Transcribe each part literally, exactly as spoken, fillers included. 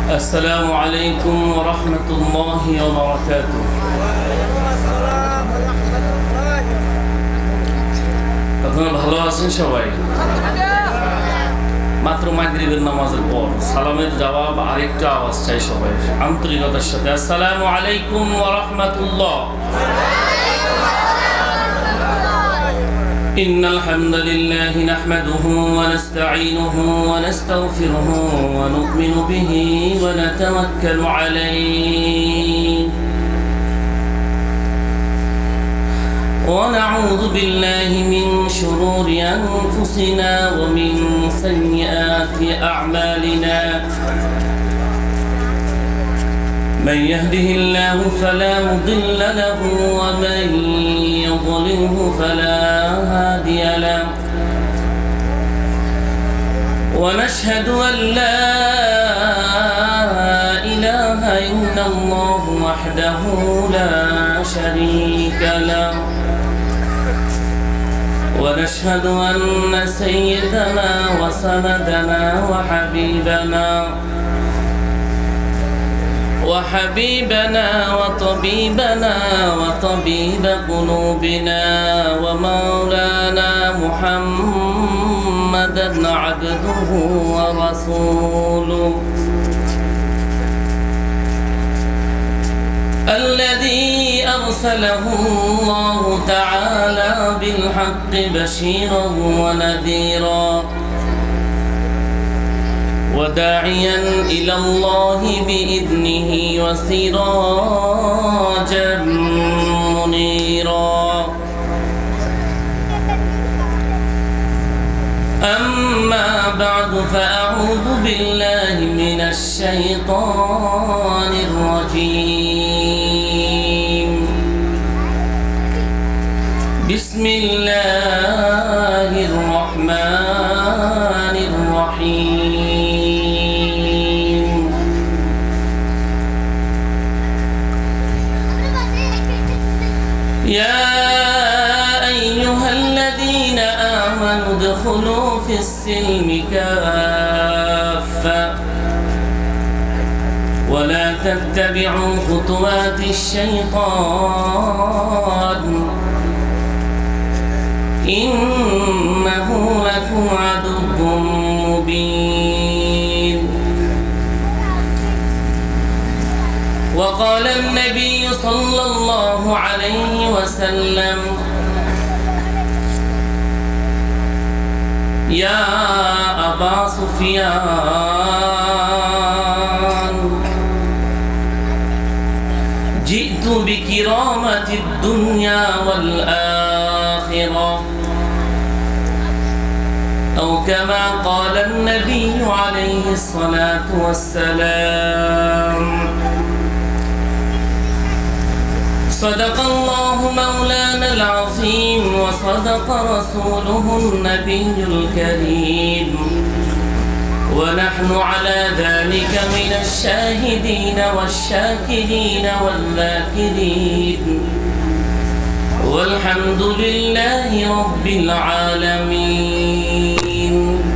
السلام عليكم ورحمة الله وبركاته. আপনারা ভালো আছেন সবাই? মাত্র মাগরিবের নামাজের পর সালামের জবাব আরেকটা আওয়াজ চাই সবাই আন্তরিকতার সাথে। আসসালামু আলাইকুম ওয়া রাহমাতুল্লাহ। إن الحمد لله نحمده ونستعينه ونستغفره ونؤمن به ونتوكل عليه ونعوذ بالله من شرور أنفسنا ومن سيئات أعمالنا من يهده الله فلا مضل له ومن يضلله فلا هادي له ونشهد أن لا إله إلا الله وحده لا شريك له ونشهد أن سيدنا وسندنا وحبيبنا وحبيبنا وطبيبنا وطبيب قلوبنا ومولانا محمدا عبده ورسوله الذي أرسله الله تعالى بالحق بشيرا ونذيرا وداعيا إلى الله بإذنه وسراجا منيرا أما بعد فأعوذ بالله من الشيطان الرجيم بسم الله الرحمن الرحيم يا أيها الذين آمنوا ادخلوا في السلم كافة ولا تتبعوا خطوات الشيطان إنه لكم عدو مبين وقال النبي صلى الله عليه وسلم يا أبا سفيان جئت بكرامة الدنيا والآخرة أو كما قال النبي عليه الصلاة والسلام صدق الله مولانا العظيم وصدق رسوله النبي الكريم ونحن على ذلك من الشاهدين والشاكرين والذاكرين والحمد لله رب العالمين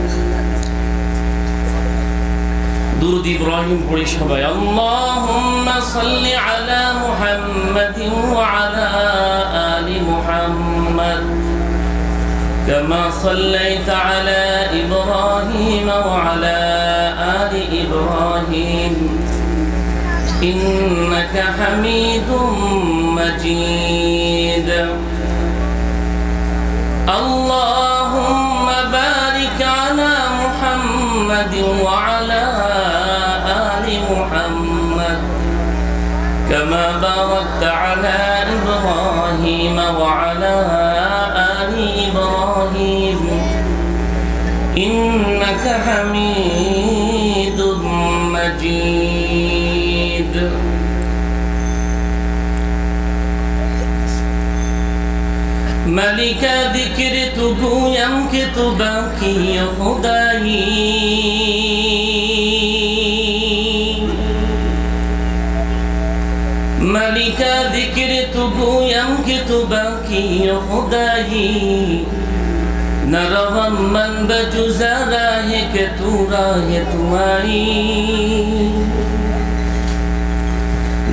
درود إبراهيم قولي شباب اللهم صل على محمد وعلى آل محمد كما صليت على إبراهيم وعلى آل إبراهيم إنك حميد مجيد اللهم بارك على محمد وعلى آل محمد كما باركت على إبراهيم وعلى آل إبراهيم إنك حميد مجيد ملك ذكر تو گویم که تو باقی خدایی ملك ذکر تو گویم که تو باقی خدایی نروم من بجز راه که تو راه تو آیی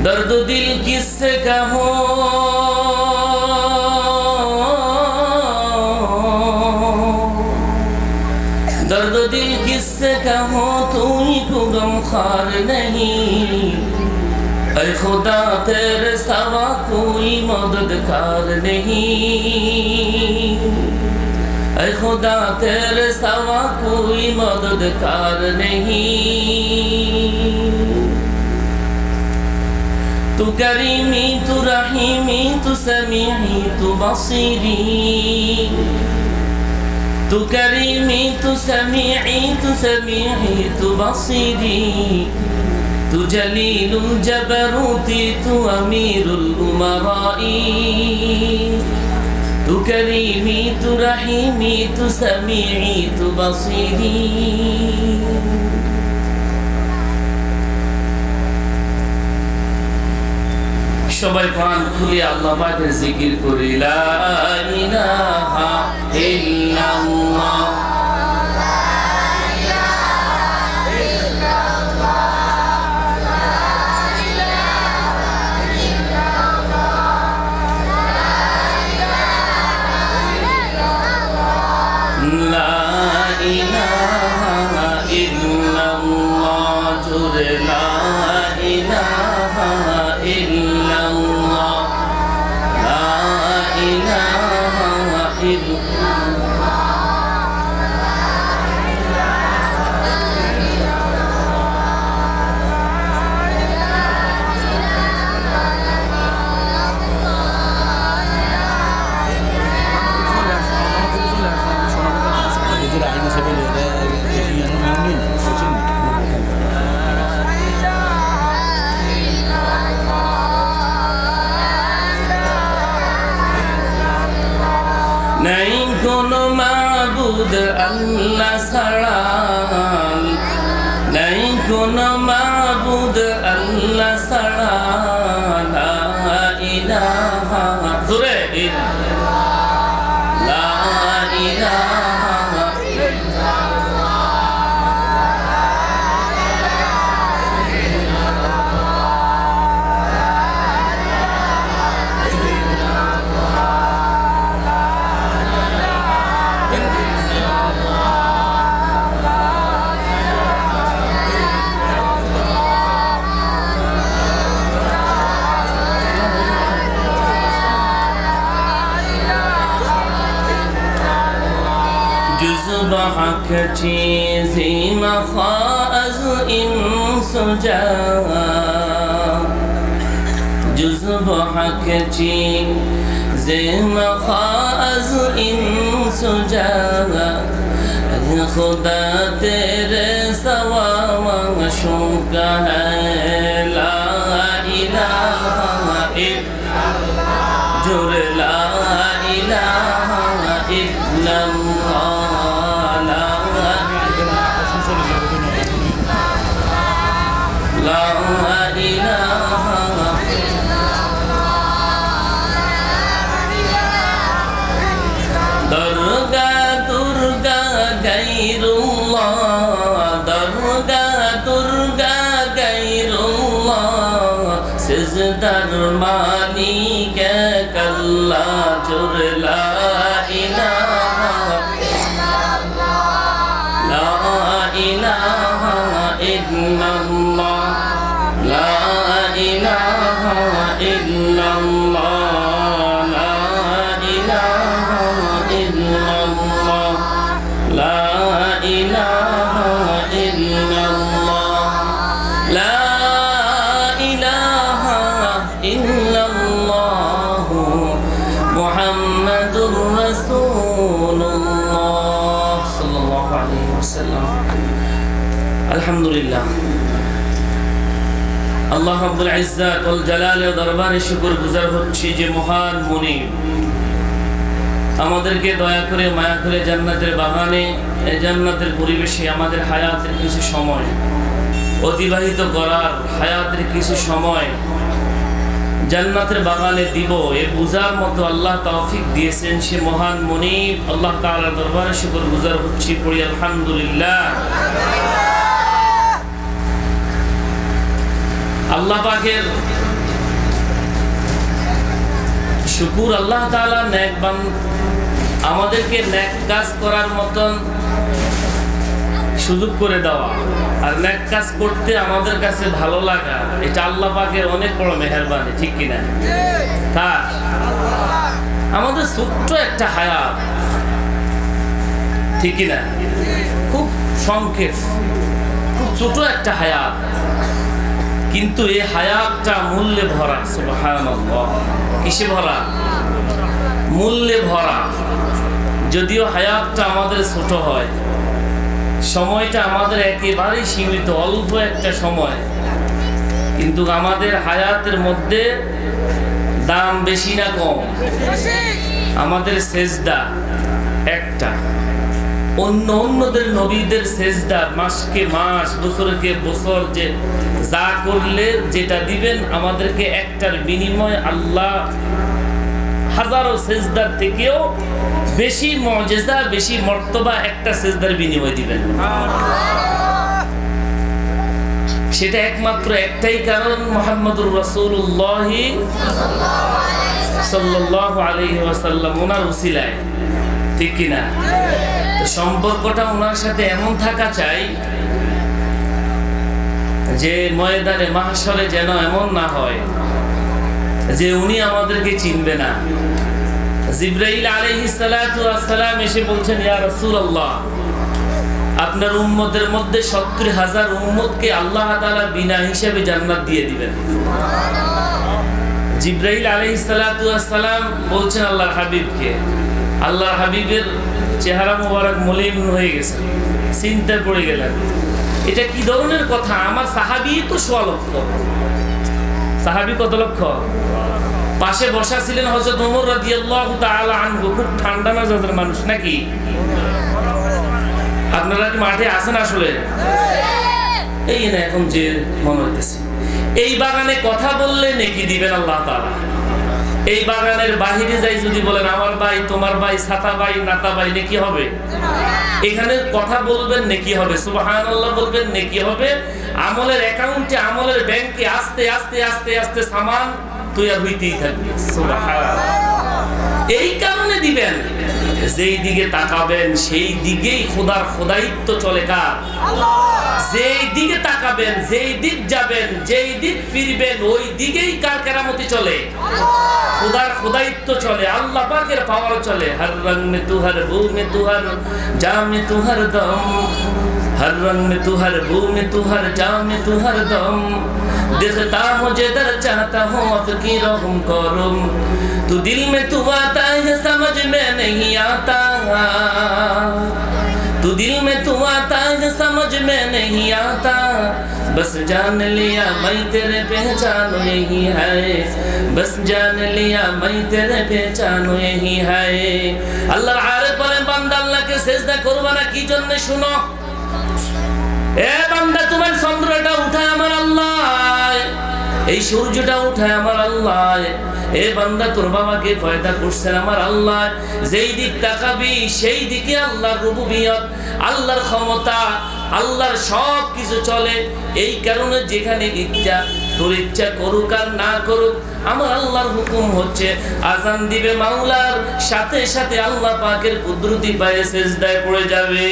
दर्द दिल किससे कहो दर्द दिल किससे कहो तू ही को गमखार नहीं ऐ खुदा तेरे सिवा कोई मददगार नहीं ऐ खुदा तेरे सिवा कोई मददगार नहीं तू करीमी तू रहीमी तू समीही तू बसीरी तू करीमी तू समीई तू समीही तू बसीरी तू जलीलुल जबरूती तू अमीरुल उमराई तू करीमी तू रहीमी तू समीई तू बसीरी সবাই প্রাণ খুলে আল্লাহ পাকের জিকির করি লা ইলাহা ইল্লাল্লাহ লা ইলাহা ইল্লাল্লাহ জোরে লা ইলাহা ইল্লাল্লাহ লা ইলাহা ইল্লাল্লাহ নাই কোনো মাবুদ আল্লাহ ছাড়া নাই কোনো মাবুদ আল্লাহ ছাড়া লা ইলাহা জোরে লা ইলাহা ضحك چیزی مخاز این سجا جز ضحك چیزی مخاز این سجا خدا تیرے سوا مشوق ہے لا الہ الا اللہ جر لا الہ الا اللہ لا إله إلا الله درگا درگا غير الله درگا درگا غير الله سجدر مالك كلا جر لا إله إلا الله لا إله إلا الله لا إله إلا الله لا إله إلا الله لا إله إلا الله لا إله إلا الله محمد رسول الله صلى الله عليه وسلم الحمد لله আল্লাহ রাব্বুল ইজ্জাত ওয়াল জালালের দরবারে শুকরগুজার হচ্ছি যে মহান মুনিব আমাদেরকে দয়া করে মায়া করে জান্নাতের বাগানে এই জান্নাতের পরিবেশে আমাদের হায়াতের কিছু সময় অতিবাহিত করার হায়াতের কিছু সময় জান্নাতের বাগানে দিব এই বুঝার মতো আল্লাহ তৌফিক দিয়েছেন সে মহান মুনিব আল্লাহ তাআলার দরবারে শুকরগুজার হচ্ছি পড়ি আলহামদুলিল্লাহ আল্লাহ পাকের শুকুর আল্লাহ তাআলা নেক বান আমাদেরকে নেক কাজ করার মতন সুযোগ করে দেওয়া আর নেক কাজ করতে আমাদের কাছে ভালো লাগা, এটা আল্লাহ পাকের অনেক বড় মেহেরবানি, ঠিক কিনা? কার? আমাদের ছোট্ট একটা হায়াত, ঠিক কিনা? খুব সংক্ষেপ, খুব ছোট একটা হায়াত, কিন্তু এই হায়াতটা মূল্যে ভরা। সুবহানাল্লাহ। কিসে ভরা? মূল্যে ভরা। যদিও হায়াতটা আমাদের ছোট হয়, সময়টা আমাদের একেবারেই সীমিত, অল্প একটা সময়, কিন্তু আমাদের হায়াতের মধ্যে দাম বেশি না কম? আমাদের সেজদা একটা, অন্য অন্যদের নবীদের সেজদা মাসকে মাস, বছরকে বছর, যে যা করলে যেটা দিবেন আমাদেরকে একটার বিনিময় আল্লাহ হাজারো সেজদার থেকেও বেশি মুআজিজা, বেশি মর্তবা একটা সেজদার বিনিময় দিবেন। সেটা একমাত্র একটাই কারণ, মুহাম্মদুর রাসূলুল্লাহ সাল্লাল্লাহু আলাইহি ওয়াসাল্লাম, ওনার উসিলায়, ঠিক কিনা? তো সম্পর্কটা ওনার সাথে এমন থাকা চাই যে ময়দানে মাহশরে যেন এমন না হয় যে উনি আমাদেরকে চিনবে না। জিবরাইল আলাইহিস সালাতু ওয়াস সালাম এসে বলছেন, ইয়া রাসূলুল্লাহ, আপনার উম্মতের মধ্যে সত্তর হাজার উম্মতকে আল্লাহ তাআলা বিনা হিসাবে জান্নাত দিয়ে দিবেন। জিবরাইল আলাইহিস সালাতু ওয়াস সালাম বলছেন আল্লাহর হাবিবকে, আল্লাহর হাবিবের চেহারা মোবারক মলিন হয়ে গেছে, চিন্তায় পড়ে গেলেন, এটা কি ধরনের কথা? আমার সাহাবী তো সোয়া লক্ষ। সাহাবী কত লক্ষ? পাশে বসা ছিলেন হযরত ওমর রাদিয়াল্লাহু তাআলা আনহু, খুব ঠান্ডা মেজাজের মানুষ নাকি? আপনারা কি মাঠে আছেন আসলে? এই না এখন যে মনে হইতেছে, এই বাগানে কথা বললে নেকি দিবেন আল্লাহ তাআলা। এই বাগানের বাহিরে যাই যদি বলেন আমার ভাই, তোমার ভাই, ছাতা ভাই, নাতা ভাই, নেকি হবে? এখানে কথা বলবেন নেকি হবে, সুবহানাল্লাহ বলবেন নেকি হবে। আমলের অ্যাকাউন্টে, আমলের ব্যাংকে আস্তে আস্তে আস্তে আস্তে সামান তৈরি হইতেই থাকবে। সুবহানাল্লাহ। এই কারণে দিবেন, যেই দিকে তাকাবেন সেই দিকেই খোদার খোদাইত্ব চলে। কার? যেই দিকে তাকাবেন, যেই দিক যাবেন, যেই দিক ফিরবেন, ওই দিকেই কার কেরামতি চলে? খোদার খোদাইত্ব চলে, আল্লাহ পাকের পাওয়ার চলে। হর রং মে তু, হর বু মে তু, হর জা মে তু, হর দম, হর রং মে তু, হর বু মে তু, হর জা মে তু, হর দম, देखता हूँ जिधर चाहता हूँ फकीरों हम करूँ, तू दिल में तू आता है समझ में नहीं आता, तू दिल में तू आता है समझ में नहीं आता, बस जान लिया मैं तेरे पहचान यही है, बस जान लिया मैं तेरे पहचान यही है। अल्लाह आरिफ বলেন, বান্দা আল্লাহকে সিজদা করবে না কি জন্য? শুনো, এ বান্দা, তোমার চন্দ্রটা উঠায় আমার আল্লাহ, এই সূর্যটা উঠায় আমার আল্লাহ। এ বান্দা, তোর বাবাকে পয়দা করছেন আমার আল্লাহ। যেই দিক তাকাবি সেই দিকে আল্লাহর রুবুবিয়ত, আল্লাহর ক্ষমতা, আল্লাহর সব কিছু চলে। এই কারণে যেখানে ইচ্ছা, তোর ইচ্ছা করুক আর না করুক, আমার আল্লাহর হুকুম হচ্ছে আজান দিবে মাওলার, সাথে সাথে আল্লাহ পাকের কুদরতি পায়ে সিজদায় পড়ে যাবে।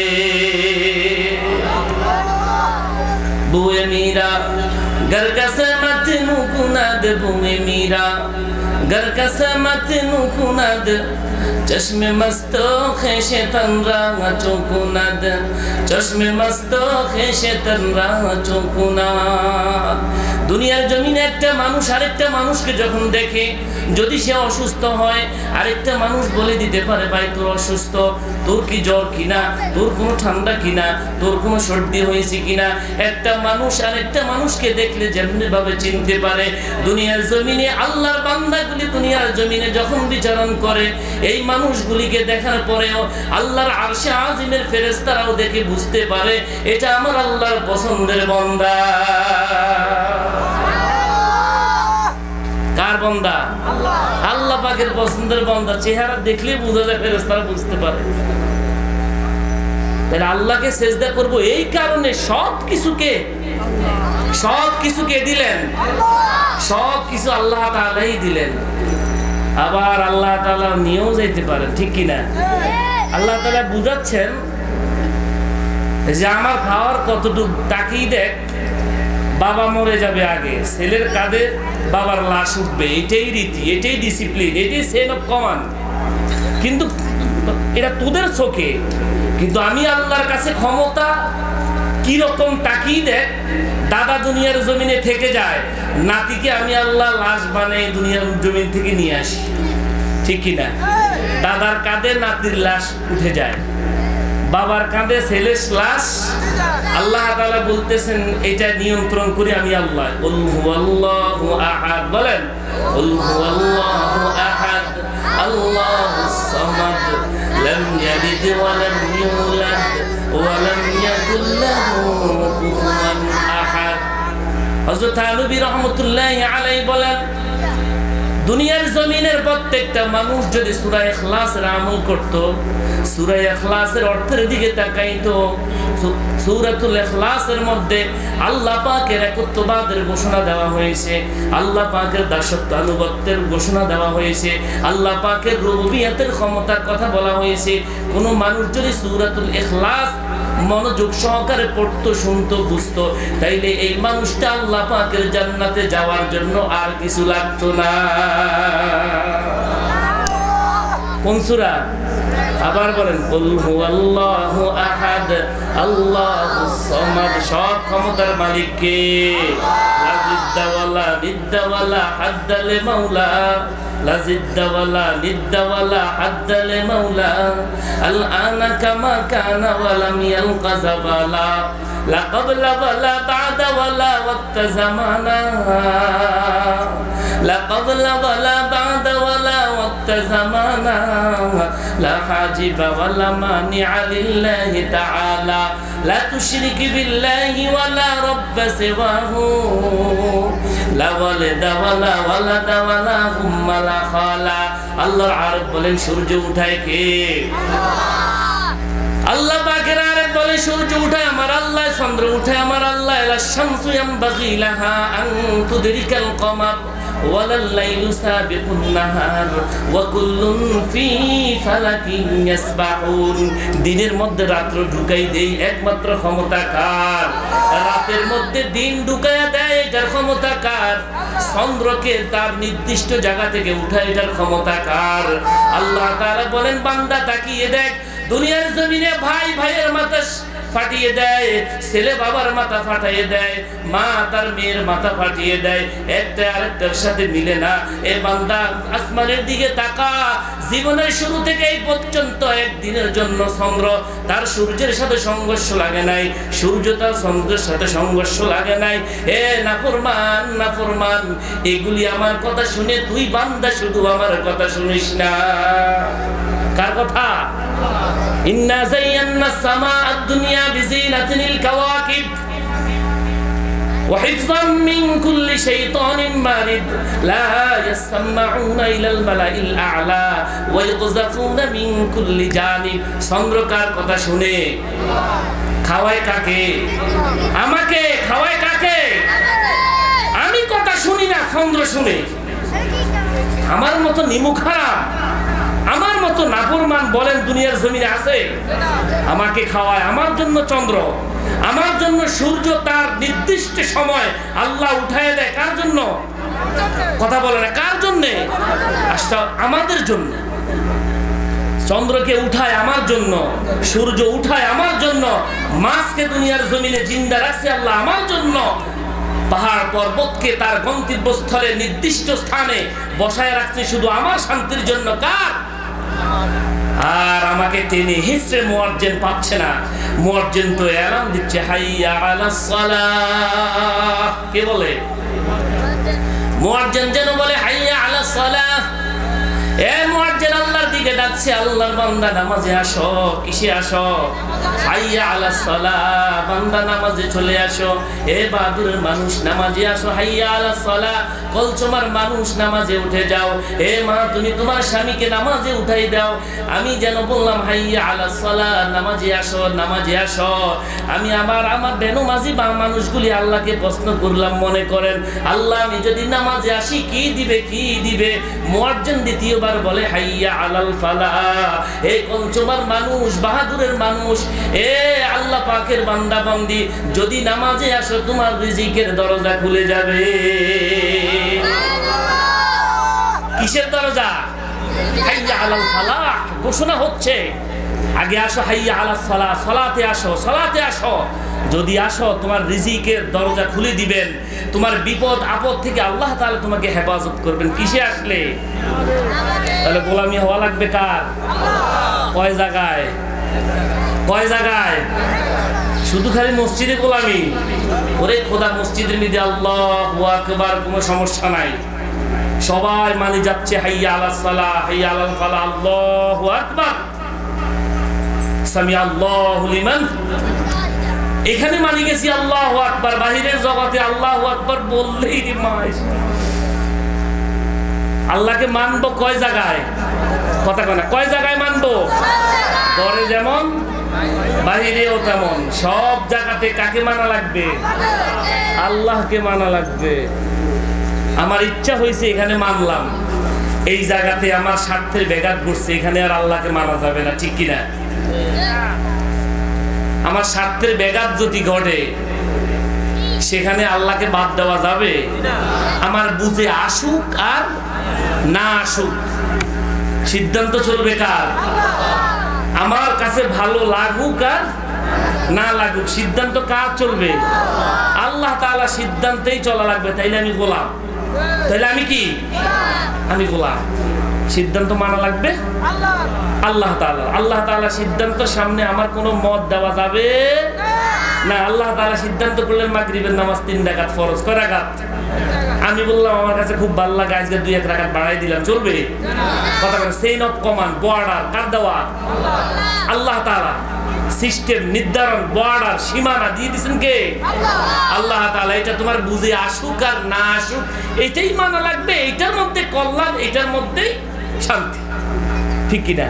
বুয়ে মীরা घर का समत नुकुनाद, बुए मीरा घर का समत नुकुनाद, चश्मे मस्तो खेशे तनरा चौकुनाद, चश्मे मस्तो खेशे तनरा चौकुनाद। দুনিয়ার জমিনে একটা মানুষ আরেকটা মানুষকে যখন দেখে, যদি সে অসুস্থ হয়, আরেকটা মানুষ বলে দিতে পারে, ভাই তোর অসুস্থ, তোর কি জ্বর কিনা, তোর কোনো ঠান্ডা কিনা, তোর কোনো সর্দি হয়েছে কিনা। একটা মানুষ আরেকটা মানুষকে দেখলে যেমনি ভাবে চিনতে পারে। দুনিয়ার জমিনে আল্লাহর বান্দাগুলি দুনিয়ার জমিনে যখন বিচারণ করে, এই মানুষগুলিকে দেখার পরেও আল্লাহর আরশে আজিমের ফেরেশতারাও দেখে বুঝতে পারে এটা আমার আল্লাহর পছন্দের বান্দা। কার বান্দা? আল্লাহ পাকের পছন্দের বান্দা। চেহারা দেখলে বোঝা যায়, ফেরেশতারা বুঝতে পারে। তাহলে আল্লাহকে সিজদা করব এই কারণে, সব কিছুকে সব কিছুকে দিলেন, সব কিছু আল্লাহ তাআলাই দিলেন। আবার আল্লাহ তাআলা নিয়েও যেতে পারেন, ঠিক কিনা? আল্লাহ তাআলা বুঝাচ্ছেন যে আমার খাওয়ার কতটুকু তাকিয়ে দেখ, বাবা মরে যাবে আগে, ছেলের কাঁধে বাবার লাশ উঠবে, এটাই রীতি, এটাই ডিসিপ্লিন, এটাই চেইন অফ কমান্ড। কিন্তু এটা তোদের চোখে, কিন্তু আমি আল্লাহর কাছে ক্ষমতা কি রকম তাকিয়ে দেখ, দাদা দুনিয়ার জমিনে থেকে যায়, নাতিকে আমি আল্লাহ লাশ বানাই দুনিয়ার জমিন থেকে নিয়ে আসি, ঠিক কিনা? দাদার কাঁধে নাতির লাশ উঠে যায়, বাবার কাঁধে ছেলের লাশ। আল্লাহ তাআলা বলতেছেন এটা নিয়ন্ত্রণ করি আমি আল্লাহ। কুল হুয়াল্লাহু আহাদ, বলেন কুল হুয়াল্লাহু আহাদ আল্লাহুস সামাদ লাম ইয়ালিদ ওয়া লাম ইউলাদ ওয়া লাম ইয়াকুল লাহু কুফুয়ান আহাদ। হযরত আলী রাহমাতুল্লাহি আলাইহি বলেন, দুনিয়ার জমিনের প্রত্যেকটা মানুষ যদি সূরা ইখলাসের আমল করত, সূরা ইখলাসের অর্থের দিকে তাকাইতো, সূরাতুল ইখলাসের মধ্যে আল্লাহ পাকের একত্ববাদের ঘোষণা দেওয়া হয়েছে, আল্লাহ পাকের দাসত্ব আনুগত্যের ঘোষণা দেওয়া হয়েছে, আল্লাহ পাকের রুবুবিয়তের ক্ষমতার কথা বলা হয়েছে। কোন মানুষ যদি সূরাতুল ইখলাস মনোযোগ সহকারে পড়তো, শুনতো, বুঝতো, তাইলে এই মানুষটা আল্লাহ পাকের জান্নাতে যাওয়ার জন্য আর কিছু লাগতো না। কোন সূরা? আবার বলেন কুল হুয়াল্লাহু আহাদ আল্লাহুস সামাদ। সব ক্ষমতার মালিক কে? লা জিদ্দা ওয়ালা নিদ্দা ওয়ালা হাদ্দা লি মাওলা, লা জিদ্দা ওয়ালা নিদ্দা ওয়ালা হাদ্দা লি মাওলা, আল আনা কামা কানা ওয়া লাম ইয়ালকা যাবালা, লা ক্বাবলা ওয়ালা বা'দা ওয়ালা ওয়াক্তা জামানা, লা ক্বাবলা ওয়ালা বা'দা ওয়ালা ওয়াক্তা জামানা, লা হাজিবা ওয়ালা মানিআ লিল্লাহি তাআলা, লা তুশরিক বিল্লাহি ওয়ালা রাব্বা সিওয়াহু, লা ওয়ালিদা ওয়ালা ওয়ালাদা ওয়ালা উম্মা লা খালা। আল্লাহর আরব বলেন সূর্য উঠায় কে? আল্লাহ পাকের আরেক বলে সূর্য উঠায় আমার আল্লাহ, চন্দ্র উঠায় আমার আল্লাহ। লা শামসু ইয়ামবাগি লাহা আন তুদরিকাল কমার ওয়ালাল লাইলু সাবিকুন নাহার ওয়া কুল্লুন ফি ফালাকিন ইয়াসবাহুন। দিনের মধ্যে রাত্র ঢুকাই দেই, একমাত্র ক্ষমতা কার? রাতের মধ্যে দিন ঢুকায়া দেয়, এটার ক্ষমতা কার? চন্দ্রকে তার নির্দিষ্ট জায়গা থেকে উঠায়, এটার ক্ষমতা কার? আল্লাহ তাআলা বলেন বান্দা তাকিয়ে দেখ, দুনিয়ার জমিনে ভাই ভাইয়ের মাথা ফাটিয়ে দেয়, ছেলে বাবার মাথা ফাটিয়ে দেয়, মা তার মেয়ের মাথা ফাটিয়ে দেয়, একটা আরেকটার সাথে মিলে না। এ বান্দা আসমানের দিকে তাকা, জীবনের শুরু থেকে এই পর্যন্ত একদিনের জন্য চন্দ্র তার সূর্যের সাথে সংঘর্ষ লাগে নাই, সূর্য তার চন্দ্রের সাথে সংঘর্ষ লাগে নাই। এ নাফরমান নাফরমান, এগুলি আমার কথা শুনে তুই বান্দা শুধু আমার কথা শুনিস না। কার কথা? ইন্না যায়্যানাস সামাআদ দুনিয়া বিজিনাতিল কাওয়াকিব ওয়া হিফযাম মিন কুল্লি শাইতানিন মারিদ লা ইয়াসমাউনা ইলাল মালাইল আ'লা ওয়া ইগযাফুনা মিন কুল্লি জানিব। চন্দ্র কার কথা শুনে? খাওয়ায় কাকে? আমাকে। খাওয়ায় কাকে? আমি কথা শুনি না, চন্দ্র শুনে। আমার মতো নিমুখ হারাম, আমার মতো নাফরমান বলেন দুনিয়ার জমিনে আছে? আমাকে খাওয়ায়, আমার জন্য চন্দ্র, আমার জন্য সূর্য তার নির্দিষ্ট সময় আল্লাহ উঠায় দেয়। কার জন্য? কথা বলে না, কার জন্য? আমাদের জন্য। চন্দ্রকে উঠায় আমার জন্য, সূর্য উঠায় আমার জন্য, মাছকে দুনিয়ার জমিনে জিন্দা রাখছে আল্লাহ আমার জন্য, পাহাড় পর্বতকে তার গন্তব্যস্থলে নির্দিষ্ট স্থানে বসায় রাখছে শুধু আমার শান্তির জন্য। কার? আর আমাকে টেনে হিসড়ে মুয়াজ্জিন পাচ্ছে না। মুয়াজ্জিন তো এলান দিচ্ছে হাইয়া আলাস সালাহ। কে বলে? মুয়াজ্জিন যেন বলে হাইয়া আলাস সালাহ। এ মুয়াজ্জিন আল্লাহর দিকে ডাকছে, আল্লাহর বান্দা নামাজে আসো। কিসে আসো? হাইয়া আলাস সালাহ, বান্দা নামাজে চলে আসো। হে বাহাদুরের মানুষ নামাজে আসো, হাইয়া আলাস সালাহ, কলচমার মানুষ নামাজে উঠে যাও। হে মা তুমি তোমার স্বামীকে নামাজে উঠাই দাও। আমি যেন বললাম হাইয়া আলাস সালাহ, নামাজে আসো, নামাজে আসো। আমি আমার আমার বেনমাজি বা মানুষগুলি আল্লাহকে প্রশ্ন করলাম, মনে করেন আল্লাহ আমি যদি নামাজে আসি কি দিবে, কি দিবে? মুয়াজ্জিন দ্বিতীয়বার বলে হাইয়া আলাল ফালাহ, হে কলচমার মানুষ, বাহাদুরের মানুষ, এ আল্লাহ পাকের বান্দা বান্দি, যদি নামাজে আসো তোমার রিজিকের দরজা খুলে যাবে। কিসের দরজা? হাইয়া আলাল ফালাহ ঘোষণা হচ্ছে। আগে আসো হাইয়া আলাস সালাহ, সালাতে আসো, সালাতে আসো। যদি আসো তোমার রিজিকের দরজা খুলে দিবেন, তোমার বিপদ আপদ থেকে আল্লাহ তাআলা তোমাকে হেফাজত করবেন। কিসে আসলে? তাহলে গোলামি হওয়া লাগবে কার? কয় জায়গায়? কয় জায়গায়? শুধু খালি মসজিদে গোলামি? ওরে খোদা, মসজিদের মধ্যে আল্লাহু আকবার কোনো সমস্যা নাই, সবাই মানে যাচ্ছে হাইয়া আলাস সালাহ, হাইয়া আলাল ফালাহ, আল্লাহু আকবার, সামি আল্লাহু লিমান। এখানে মানি গেছি আল্লাহু আকবার, বাহিরের জগতে আল্লাহু আকবার বললেই মাই। আল্লাহকে মানবো কয় জায়গায়? কথা কয় না, কয় জায়গায় মানবো? ঘরে যেমন বাহিরেও তেমন, সব জায়গাতে কাকে মানা লাগবে? আল্লাহকে মানা লাগবে। আমার ইচ্ছা হয়েছে এখানে মানলাম, এই জায়গাতে আমার স্বার্থের ব্যাঘাত ঘটছে, এখানে আর আল্লাহকে মানা যাবে না, ঠিক কিনা? আমার স্বার্থের ব্যাঘাত যদি ঘটে সেখানে আল্লাহকে বাদ দেওয়া যাবে? আমার বুঝে আসুক আর না আসুক, সিদ্ধান্ত চলবে কার? আমার কাছে ভালো লাগুক আর না লাগুক, সিদ্ধান্ত কার চলবে? আল্লাহ তাআলা সিদ্ধান্তেই চলা লাগবে। তাইলে আমি গোলাম, তাইলে আমি কি? আমি গোলাম। সিদ্ধান্ত মানা লাগবে আল্লাহ তাআলা। আল্লাহ তাআলা সিদ্ধান্তের সামনে আমার কোনো মত দেওয়া যাবে না। আল্লাহ তাআলা সিদ্ধান্ত করলেন মাগরিবের নামাজ তিন রাকাত ফরজ, কয় রাকাত? আমি বললাম আমার কাছে খুব ভালো লাগে, আজকে দুই এক রাকাত বাড়াই দিলাম, চলবে? কথা বলেন, চেইন অফ কমান্ড, বর্ডার কার দেওয়া? আল্লাহ তাআলা। সিস্টেম, নির্ধারণ, বর্ডার, সীমানা দিয়ে দিয়েছেন কে? আল্লাহ তাআলা। এটা তোমার বুঝে আসুক আর না আসুক এটাই মানা লাগবে। এটার মধ্যে কল্যাণ, এটার মধ্যেই শান্তি, ঠিক কিনা?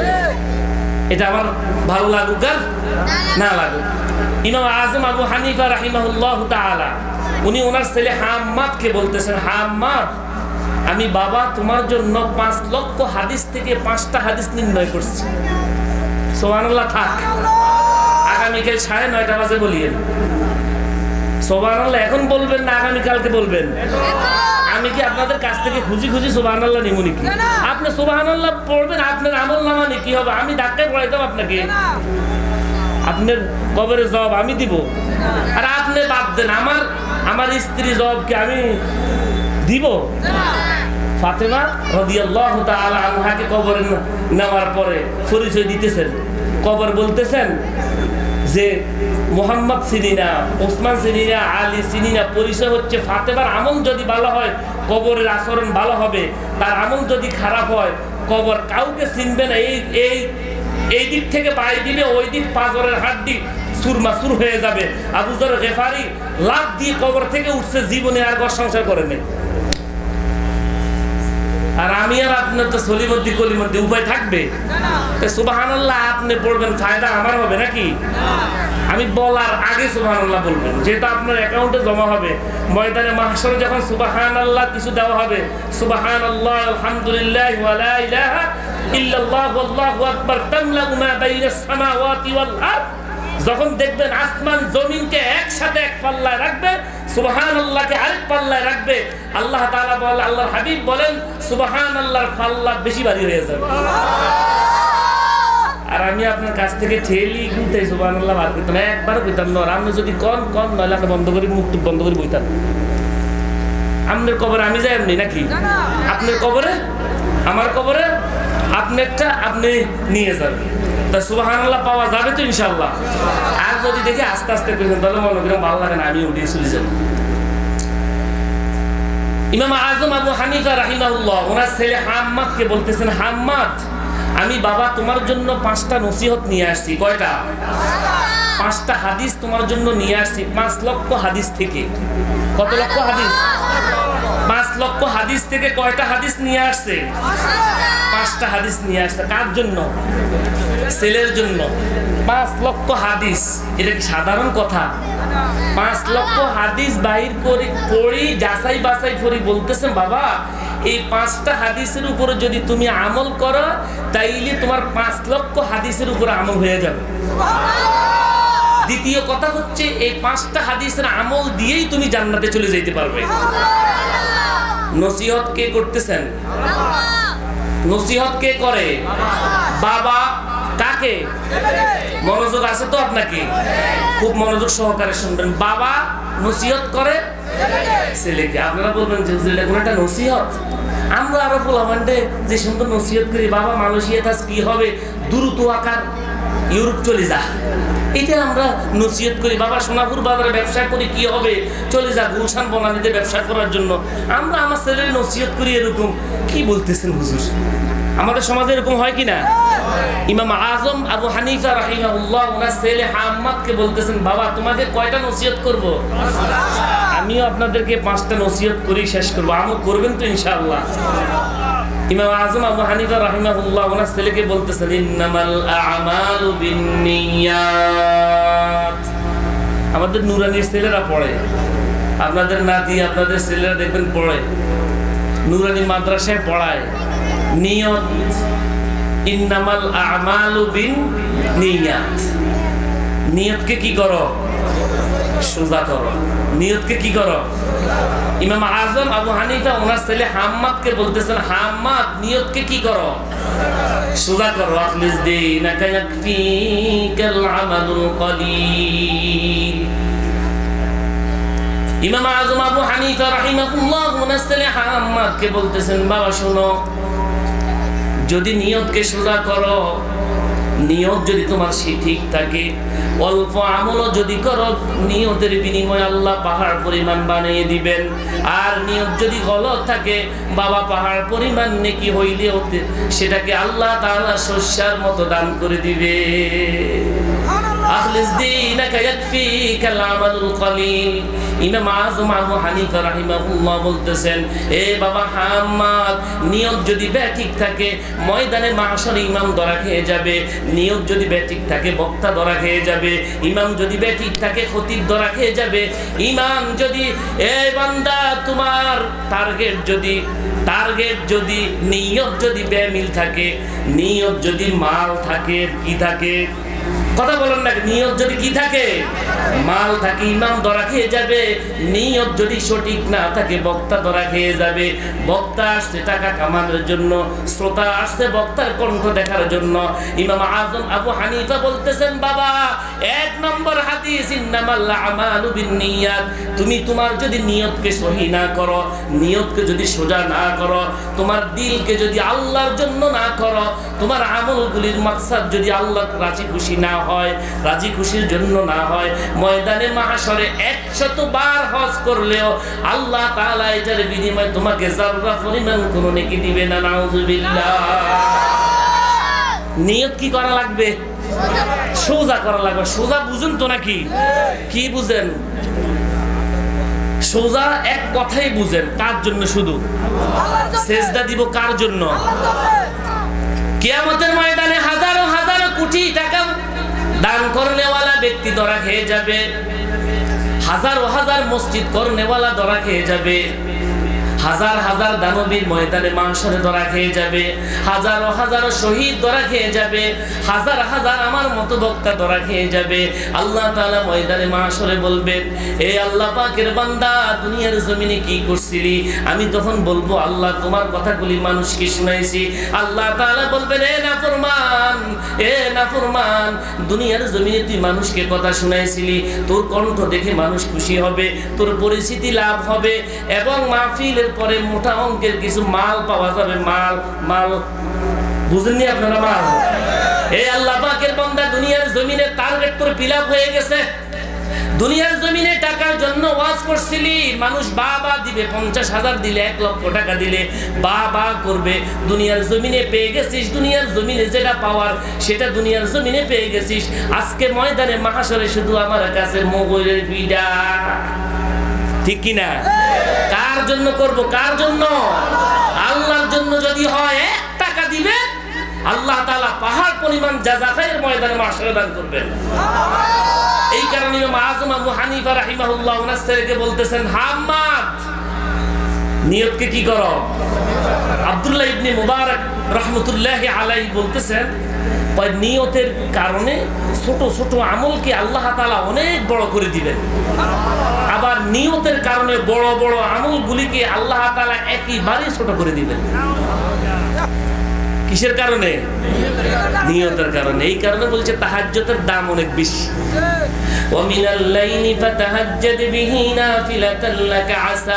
এটা আমার ভালো লাগুক আর না লাগুক। ইমাম আজম আবু হানিফা রাহিমাহুল্লাহ তাআলা, উনি ওনার ছেলে হাম্মাদকে বলতেছেন, হাম্মাদ আমি বাবা তোমার জন্য পাঁচ লক্ষ হাদিস থেকে পাঁচটা হাদিস নির্ণয় করছি। সুবহানাল্লাহ। থাক, আগামীকাল সাড়ে নয়টা বাজে বলিয়েন সুবহানাল্লাহ। এখন বলবেন না আগামীকালকে বলবেন? আমি কি আপনাদের কাছ থেকে খুঁজি খুঁজি সুবহানাল্লাহ নিব নাকি? আপনি সুবহানাল্লাহ পড়বেন, আপনার আমল নামা কি হবে? আমি ধাক্কায় পড়াইতাম আপনাকে? আপনার কবরের জবাব আমি দিব? আর আপনি বাদ দেন, আমার আমার স্ত্রী জবাবকে আমি দিব? ফাতেমা রাদিয়াল্লাহু তাআলা আনহাকে কবরে নেওয়ার পরে পরিচয় দিতেছেন, কবর বলতেছেন যে মুহাম্মদ চিনি না, ওসমান চিনি না, আলী চিনি না, পরিচয় হচ্ছে ফাতেমার আমল যদি ভালো হয় কবরের আচরণ ভালো হবে, তার আমল যদি খারাপ হয় কবর কাউকে চিনবে না। এই এই এই দিক থেকে পায়ে দিলে ওই দিক পাঁজরের হাড্ডি সুরমাসুর হয়ে যাবে। আবু যর গেফারি লাফ দিয়ে কবর থেকে উঠছে, জীবনে আর ঘর সংসার করে নেই। আর আমি আর আপনার তো সলিমদ্দি কলিমদ্দি উপায় থাকবে? সুবহানাল্লাহ আপনি পড়বেন, ফায়দা আমার হবে নাকি? আমি বলার আগে সুবহানাল্লাহ বলবেন, যেটা আপনার অ্যাকাউন্টে জমা হবে। ময়দানে মাহশরে যখন সুবহানাল্লাহ কিছু দেওয়া হবে, সুবহানাল্লাহ আলহামদুলিল্লাহ ওয়া লা ইলাহা ইল্লাল্লাহ আল্লাহু আকবার তামলাউ মা বাইনাস সামাওয়াতি ওয়াল আরদ, যখন দেখবেন আসমান জমিনকে একসাথে এক পাল্লায় রাখবে, সুবহানাল্লাহকে আরেক পাল্লায় রাখবে, আল্লাহ তাআলা বলেন, আল্লাহর হাবিব বলেন সুবহানাল্লাহর পাল্লা বেশি ভারী হয়ে যাবে। আর আমি আপনার কাছ থেকে ঠেলি কিন্তু সুবহানাল্লাহ বার করতাম, একবার কইতাম না। আপনি যদি কন কন নইলে আপনি বন্ধ করি, মুখ বন্ধ করে বইতাম। আপনার কবরে আমি যাই এমনি নাকি? আপনার কবরে আমার কবরে আপনারটা আপনি নিয়ে যাবেন, তা সুবহানাল্লাহ পাওয়া যাবে তো ইনশাআল্লাহ। আর যদি দেখি আস্তে আস্তে করেন তাহলে মনে করেন ভালো লাগে না, আমি উঠে চলে যাব। ইমাম আজম আবু হানিফা রাহিমাহুল্লাহ ওনার ছেলে হাম্মাদকে বলতেছেন, হাম্মাদ আমি বাবা তোমার জন্য পাঁচটা নসিহত নিয়ে আসছি। কয়টা? পাঁচটা হাদিস তোমার জন্য নিয়ে আসছি, পাঁচ লক্ষ হাদিস থেকে। কত লক্ষ হাদিস? পাঁচ লক্ষ হাদিস থেকে কয়টা হাদিস নিয়ে আসছে? পাঁচটা হাদিস নিয়ে আসছে। কার জন্য? ছেলের জন্য। পাঁচ লক্ষ হাদিস, এটা কি সাধারণ কথা? পাঁচ লক্ষ হাদিস বাহির করে পড়ি, যাচাই বাছাই করি, বলতেছেন বাবা এই পাঁচটা হাদিসের উপরে যদি তুমি আমল করো তাইলে তোমার পাঁচ লক্ষ হাদিসের উপরে আমল হয়ে যাবে। দ্বিতীয় কথা হচ্ছে এই পাঁচটা হাদিসের আমল দিয়েই তুমি জান্নাতে চলে যেতে পারবে। নসিহত কে করতেছেন? নসিহত কে করে? বাবা। কাকে? মনোযোগ আছে তো আপনাকে? খুব মনোযোগ সহকারে শুনবেন। বাবা নসিহত করে ছেলেকে। আপনারা বলবেন যে এটা কোনো একটা নসিহত? আমরা আরো বলাবান্ডে যে সুন্দর নসিহত করি, বাবা মালয়েশিয়া থাস কি হবে, দ্রুত আকার ইউরোপ চলে যা, এটা আমরা নসিহত করি। বাবা সোনাপুর বাজারে ব্যবসা করি, কি হবে, চলে যা গুলশান বনানীতে ব্যবসা করার জন্য। আমরা আমার ছেলের নসিহত করি এরকম। কি বলতেছেন হুজুর? আমাদের সমাজে এরকম হয় কিনা? ইমাম আজম আবু হানিফা রাহিমাহুল্লাহ ওনার ছেলে হাম্মাদকে বলতেছেন বাবা তোমাকে কয়টা নসিহত করব? আমিও আপনাদেরকে পাঁচটা নসিহত করি শেষ করবো, আমল করবেন তো ইনশাআল্লাহ? ইমাম আজম আবু হানিফা রাহিমাহুল্লাহ ওনার ছেলেকে বলতেছেন ইন্নামাল আ'মালু বিন্নিয়াত। আমাদের নুরানির ছেলেরা পড়ে, আপনাদের নাতি আপনাদের ছেলেরা দেখবেন পড়ে, নুরানি মাদ্রাসায় পড়ায়। নিয়ত, ইন্নামাল আ'মালু বিন্নিয়াত। নিয়তকে কি করো? সোজা করো। নিয়তকে কি করো? ইমাম আজম আবু হানিফা ওনার ছেলে হাম্মাদকে বলতেছেন হাম্মাদ নিয়তকে কি করো? সোজা করো। আখলিস দীনাকা ইয়াকফিকাল আমালুল কলিল। ইমাম আজম আবু হানিফা রাহিমাহুল্লাহ ওনার ছেলে হাম্মাদকে বলতেছেন বাবা শোনো, যদি নিয়তকে সোজা করো, নিয়ত যদি তোমার ঠিক থাকে, অল্প আমলও যদি করো, নিয়তের বিনিময়ে আল্লাহ পাহাড় পরিমাণ বানিয়ে দিবেন। আর নিয়ত যদি গলত থাকে বাবা, পাহাড় পরিমাণ নেকি হইলেও সেটাকে আল্লাহ তাআলা শস্যার মতো দান করে দিবে। আখলিস দীনাকা ইয়াকফিকাল আমালুল কলিল। ইমাম আজম আবু হানিফা রাহিমাহুল্লাহ বলতেছেন এ বাবা হাম্মাদ, নিয়ত যদি ব্যাঠিক থাকে ময়দানে মাহশরে ইমাম ধরা খেয়ে যাবে, নিয়ত যদি ব্যাঠিক থাকে বক্তা ধরা খেয়ে যাবে, ইমাম যদি ব্যাঠিক থাকে খতিব ধরা খেয়ে যাবে। ইমাম যদি এ বান্দা তোমার টার্গেট যদি টার্গেট যদি নিয়ত যদি বেমিল থাকে, নিয়ত যদি মাল থাকে, কি থাকে কথা বলেন না, নিয়ত যদি কি থাকে মাল থাকে, ইমাম ধরা খেয়ে যাবে। নিয়ত যদি সঠিক না থাকে বক্তা ধরা খেয়ে যাবে। বক্তা আসছে টাকা কামানোর জন্য, শ্রোতা আসছে বক্তার কণ্ঠ দেখার জন্য। ইমাম আজম আবু হানিফা বলতেছেন বাবা এক নম্বর হাদিস ইন্নামাল আমালু বিন্নিয়াত। তুমি তোমার যদি নিয়তকে সহি না করো, নিয়তকে যদি সোজা না করো, তোমার দিলকে যদি আল্লাহর জন্য না করো, তোমার আমলগুলির মাকসাদ যদি আল্লাহর রাজি খুশি না হয়, রাজি খুশির জন্য না হয়, ময়দানে মাহশরে একশত বার হজ করলেও আল্লাহ তাআলা এটার বিনিময়ে তোমাকে যাররা পরিমাণ কোনো নেকি দিবে না। নাউযুবিল্লাহ। নিয়ত কি করা লাগবে? সোজা করা লাগবে। সোজা বুঝুন তো নাকি? কি বুঝেন? সোজা এক কথাই বুঝেন। কার জন্য? শুধু সেজদা দিব কার জন্য? কিয়ামতের ময়দানে হাজারো হাজারো কোটি টাকা দান করনেওয়ালা ব্যক্তি ধরা খেয়ে যাবে, হাজারো হাজার মসজিদ করনেওয়ালা ধরা খেয়ে যাবে, হাজার হাজার দানবীর ময়দানে মাহশরে ধরা খেয়ে যাবে, হাজারো হাজারো শহীদ ধরা খেয়ে যাবে, হাজার হাজার আমার মতো বক্তা ধরা খেয়ে যাবে। আল্লাহ তাআলা ময়দানে মাহশরে বলবেন এ আল্লাহ পাকের বান্দা দুনিয়ার জমিনে কি করছিলি? আমি তখন বলবো আল্লাহ তোমার কথাগুলি মানুষকে শুনাইছি। আল্লাহ তাআলা বলবেন এ নাফরমান, এ নাফরমান, দুনিয়ার জমিনে তুই মানুষকে কথা শুনাইছিলি, তোর কণ্ঠ দেখে মানুষ খুশি হবে, তোর পরিচিতি লাভ হবে এবং মাহফিলের পরে মোটা অঙ্কের কিছু মাল পাওয়া যাবে। মাল মাল বুঝেননি আপনারা? মাল। এই আল্লাহ পাকের বান্দা দুনিয়ার জমিনে টার্গেট করে ফিল আপ হয়ে গেছে। দুনিয়ার জমিনে টাকার জন্য ওয়াজ করছিলি, মানুষ বা বা দিবে, পঞ্চাশ হাজার দিলে, এক লক্ষ টাকা দিলে বা বা করবে। দুনিয়ার জমিনে পেয়ে গেছিস, দুনিয়ার জমিনে যেটা পাওয়ার সেটা দুনিয়ার জমিনে পেয়ে গেছিস। আজকে ময়দানে মাহশরে শুধু আমার কাছে মোগলের পিডা, ঠিক কিনা? কার জন্য করব? কার জন্য? আল্লাহর জন্য যদি হয় এক টাকা দিবে, আল্লাহ তাআলা পাহাড় পরিমাণ জাযা খায়ের ময়দানে মাহশরে দান করবেন। এই কারণে ইমাম আযম আবু হানিফা রাহিমাহুল্লাহ ওনার ছেলেকে বলতেছেন, হাম্মাদ নিয়তকে কি করো? আব্দুল্লাহ ইবনে মুবারক রাহমাতুল্লাহি আলাইহি বলতেছেন, নিয়তের কারণে ছোট ছোট আমলকে আল্লাহ তাআলা অনেক বড় করে দিবেন, আবার নিয়তের কারণে বড় বড় আমলগুলিকে আল্লাহ তাআলা একেবারে ছোট করে দিবেন। কিসের কারণে? নিয়তের কারণে। এই কারণে বলছে তাহাজ্জুদের দাম অনেক বেশি। ওয়া মিনাল লাইলি ফাতাহাজ্জাদ বিহি নাফিলাতান লাকা আসা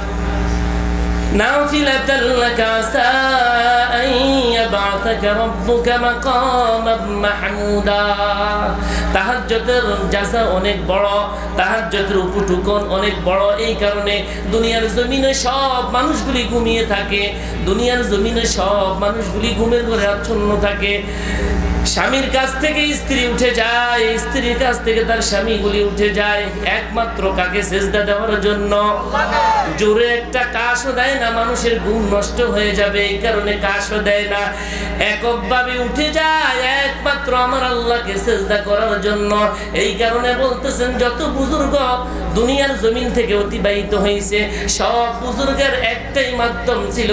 নাফিলাতান লাকা আসা আন ইয়াবআসাকা রাব্বুকা মাকামান মাহমুদা। তাহাজ্জুদের জাযা অনেক বড়, তাহাজ্জুদের উপটুকন অনেক বড়। এই কারণে দুনিয়ার জমিনে সব মানুষগুলি ঘুমিয়ে থাকে, দুনিয়ার জমিনে সব মানুষগুলি ঘুমের ঘরে আচ্ছন্ন থাকে। স্বামীর কাছ থেকে স্ত্রী উঠে যায়, স্ত্রীর কাছ থেকে তার স্বামীগুলি উঠে যায় একমাত্র কাকে? সেজদা দেওয়ার জন্য। জোরে একটা কাশও দেয় না, মানুষের ঘুম নষ্ট হয়ে যাবে এই কারণে কাশও দেয় না, এককভাবে উঠে যায় একমাত্র আমার আল্লাহকে সেজদা করার জন্য। এই কারণে বলতেছেন যত বুজুর্গ দুনিয়ার জমিন থেকে অতিবাহিত হয়েছে, সব বুজুর্গের একটাই মাধ্যম ছিল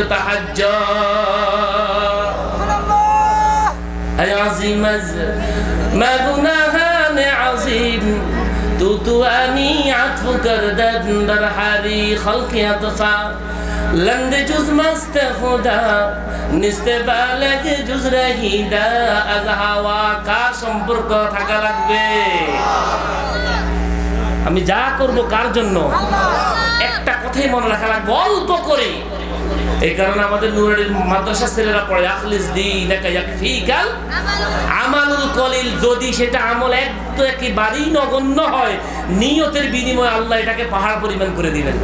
তাহাজ্জুদ। আজিম মা গুনাহান আজিম তু তু আনি আতফু করদন দর হারি খলকি আতফা লন্দ জুজ মস্ত খুদা নিস্তে বালক জুজ রহিদা আজ হাওয়া। কার সম্পর্ক থাকা লাগবে? আমি যা করব কার জন্য? একটা কথাই মনে রাখা লাগবে, অল্প করে। এই কারণে আমাদের নুরানির মাদ্রাসা ছেলেরা পড়ে আখলিস দীনাকা ইয়াকফিকাল আমালুল কলিল। যদি সেটা আমল একটু একেবারেই নগণ্য হয়, নিয়তের বিনিময়ে আল্লাহ এটাকে পাহাড় পরিমাণ করে দিবেন।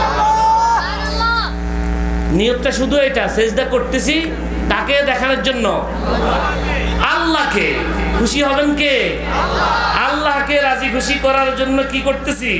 নিয়তটা শুধু এটা, সেজদা করতেছি তাকে দেখানোর জন্য, আল্লাহকে খুশি হবেন কে? আল্লাহকে রাজি খুশি করার জন্য কি করতেছি?